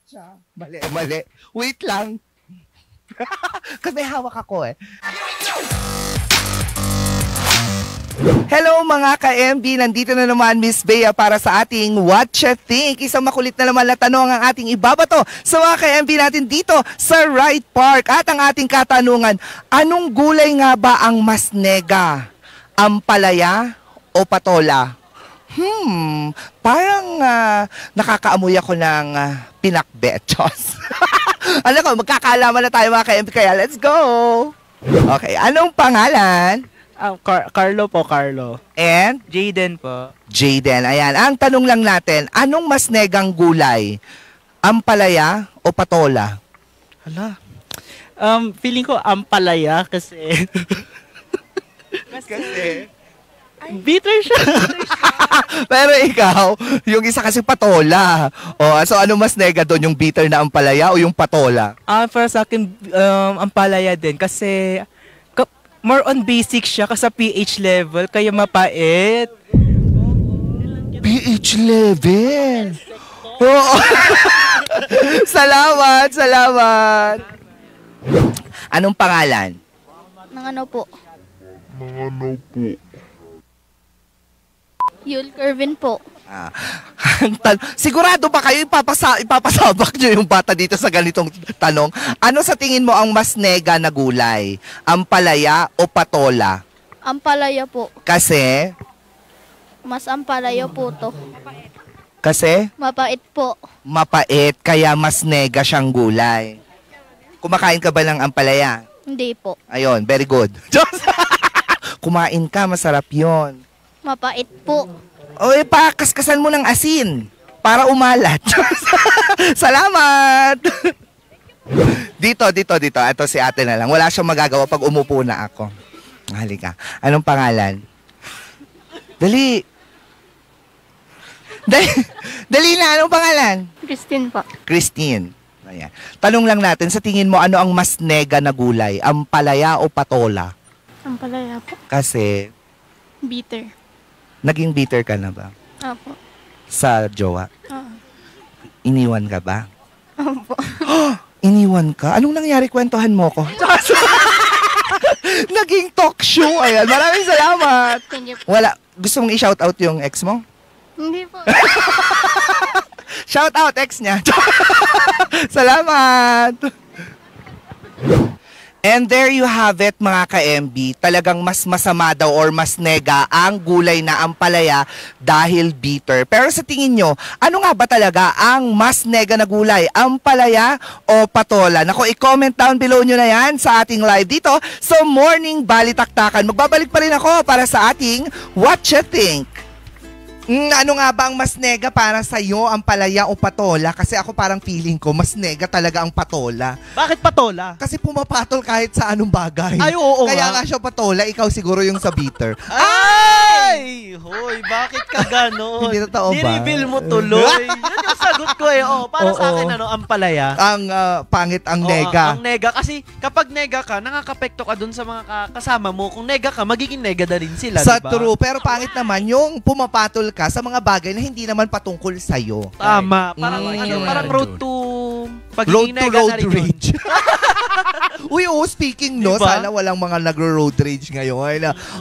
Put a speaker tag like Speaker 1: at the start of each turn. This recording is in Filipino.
Speaker 1: siya. Mali, mali. Wait lang. Kasi may hawak ako eh. Hello mga ka-MB, nandito na naman Miss Bea para sa ating What You Think. Isang makulit na naman na tanong ang ating ibabato sa mga ka-MB natin dito sa Right Park. At ang ating katanungan, anong gulay nga ba ang mas nega? Ampalaya o patola? Parang nakakaamoy ako ng pinakbechos. Alam ko, magkakaalaman na tayo mga ka-MB, kaya let's go! Okay, anong pangalan?
Speaker 2: Carlo po, Carlo.
Speaker 1: And?
Speaker 2: Jaden po.
Speaker 1: Jaden, ayan. Ang tanong lang natin, anong mas negang gulay? Ampalaya o patola?
Speaker 2: Hala. Feeling ko ampalaya kasi...
Speaker 1: Kasi?
Speaker 2: Bitter siya.
Speaker 1: Pero ikaw, yung isa kasi patola. So ano mas nega doon, yung bitter na ampalaya o yung patola?
Speaker 2: Para sa akin, ampalaya din kasi more on basic siya kasi sa pH level, kaya mapait.
Speaker 1: pH level? Oo. Salamat, salamat. Anong pangalan?
Speaker 3: Nang ano po? Yul Kervin po.
Speaker 1: Sigurado ba kayo ipapasabak nyo yung bata dito sa ganitong tanong? Ano sa tingin mo ang mas nega na gulay? Ampalaya o patola?
Speaker 3: Ampalaya po.
Speaker 1: Kasi?
Speaker 3: Mas ampalaya po to.
Speaker 1: Kasi?
Speaker 3: Mapait po.
Speaker 1: Mapait, kaya mas nega siyang gulay. Kumakain ka ba ng ampalaya?
Speaker 3: Hindi po.
Speaker 1: Ayun, very good. Kumain ka, masarap yon.
Speaker 3: Mapait po.
Speaker 1: O ipakaskasan mo ng asin para umalat. Salamat! Dito. Ito si ate na lang. Wala siyang magagawa pag umupo na ako. Halika. Anong pangalan? Dali. Dali na. Anong pangalan?
Speaker 3: Christine po.
Speaker 1: Christine. Ayan. Tanong lang natin, sa tingin mo, ano ang mas nega na gulay? Ampalaya o patola?
Speaker 3: Ampalaya po.
Speaker 1: Kasi,
Speaker 3: Bitter.
Speaker 1: naging bitter ka na ba?
Speaker 3: Opo.
Speaker 1: Sa jowa?
Speaker 3: Oo.
Speaker 1: Iniwan ka ba?
Speaker 3: Opo.
Speaker 1: Iniwan ka? Anong nangyari? Kwentuhan mo ko. Naging talk show. Ayan. Maraming salamat.
Speaker 3: Thank you po.
Speaker 1: Wala. Gusto mong i-shoutout yung ex mo?
Speaker 3: Hindi po.
Speaker 1: Shout out ex niya. Salamat. And there you have it mga ka-MB. Talagang mas masama daw or mas nega ang gulay na ampalaya dahil bitter. Pero sa tingin nyo, ano nga ba talaga ang mas nega na gulay? Ampalaya o patola? Naku, i-comment down below nyo na yan sa ating live dito sa Morning Balitaktakan. Magbabalik pa rin ako para sa ating What You Think. Ano nga ba ang mas nega para sa'yo, ampalaya o patola? Kasi ako parang feeling ko, mas nega talaga ang patola.
Speaker 2: Bakit patola?
Speaker 1: Kasi pumapatol kahit sa anong bagay.
Speaker 2: Ay, oo
Speaker 1: Kaya
Speaker 2: nga.
Speaker 1: nga siya patola, ikaw siguro yung sa bitter.
Speaker 2: Ay! Hoy, bakit ka gano'n?
Speaker 1: Hindi totoo ba?
Speaker 2: Ni-reveal mo tuloy. Yan yung sagot ko eh. Para sa
Speaker 1: Oo.
Speaker 2: akin, ampalaya.
Speaker 1: Ang pangit ang
Speaker 2: Oo,
Speaker 1: nega.
Speaker 2: ang nega. Kasi kapag nega ka, nakakapekto ka dun sa mga kasama mo. Kung nega ka, magiging nega na rin sila,
Speaker 1: Sa
Speaker 2: diba?
Speaker 1: true. Pero pangit naman yung pumapatol ka sa mga bagay na hindi naman patungkol sa'yo.
Speaker 2: Tama. Parang,
Speaker 1: Mm.
Speaker 2: parang road to
Speaker 1: Road
Speaker 2: pagiging
Speaker 1: to
Speaker 2: nega
Speaker 1: road
Speaker 2: na rin yun.
Speaker 1: rage. Uy, speaking no,
Speaker 2: Diba?
Speaker 1: sana walang mga nagro-road rage ngayon.